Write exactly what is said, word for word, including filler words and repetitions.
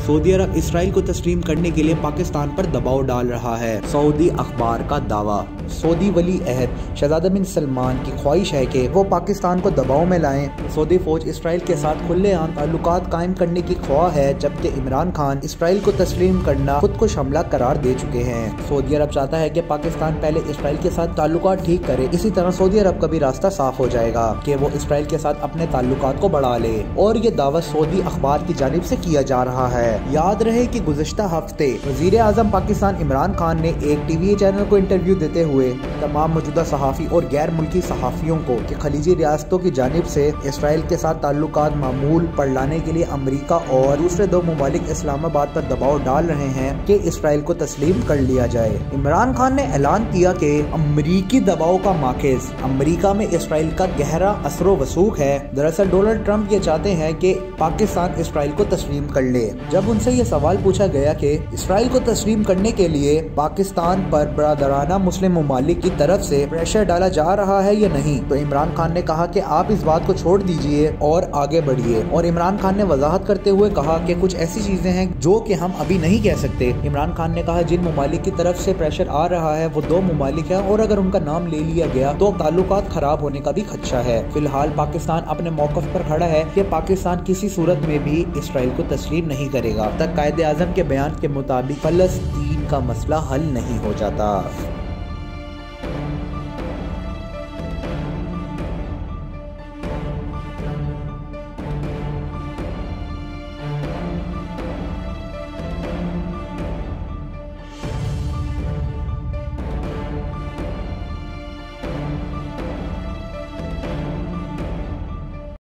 Saudi अरब Israel को तस्लीम करने के लिए पाकिस्तान पर दबाव डाल रहा है। सऊदी अखबार का दावा। सऊदी वली अहद शहजादा बिन सलमान की ख्वाहिश है कि वो पाकिस्तान को दबाव में लाएं। सऊदी फौज इसराइल के साथ खुलेआम ताल्लुकात कायम करने की ख्वाह है, जबकि इमरान खान इसराइल को तस्लीम करना खुद को हमला करार दे चुके हैं। सऊदी अरब चाहता है कि पाकिस्तान पहले इसराइल के साथ ताल्लुकात ठीक करे, इसी तरह सऊदी अरब का भी रास्ता साफ हो जाएगा कि वो इसराइल के साथ अपने ताल्लुकात को बढ़ा ले। और ये दावा सऊदी अखबार की जानिब से किया जा रहा है। याद रहे कि गुज़श्ता हफ्ते वज़ीर आज़म पाकिस्तान इमरान खान ने एक टीवी चैनल को इंटरव्यू देते हुए तमाम मौजूदा सहाफ़ी और गैर मुल्की सहाफ़ियों को कि खलीजी रियासतों की जानिब से इसराइल के साथ ताल्लुकात मामूल पर लाने के लिए अमरीका और दूसरे दो ममालिक इस्लामाबाद पर दबाव डाल रहे हैं कि इसराइल को तस्लीम कर लिया जाए। इमरान खान ने ऐलान किया कि अमरीकी दबाव का माखिज अमरीका में इसराइल का गहरा असरो वसूख है। दरअसल डोनाल्ड ट्रंप ये चाहते हैं कि पाकिस्तान इसराइल को तस्लीम कर ले। जब उनसे ये सवाल पूछा गया कि इसराइल को तस्लीम करने के लिए पाकिस्तान पर बरादराना मुस्लिम ममालिक की तरफ से प्रेशर डाला जा रहा है या नहीं, तो इमरान खान ने कहा कि आप इस बात को छोड़ दीजिए और आगे बढ़िए। और इमरान खान ने वजाहत करते हुए कहा कि कुछ ऐसी चीजें हैं जो कि हम अभी नहीं कह सकते। इमरान खान ने कहा जिन ममालिक की तरफ से प्रेशर आ रहा है वो दो ममालिक है और अगर उनका नाम ले लिया गया तो ताल्लुकात खराब होने का भी खदशा है। फिलहाल पाकिस्तान अपने मौकफ पर खड़ा है कि पाकिस्तान किसी सूरत में भी इसराइल को तस्लीम नहीं करेगा तक कायदे आज़म के बयान के मुताबिक फलस्तीन का मसला हल नहीं हो जाता।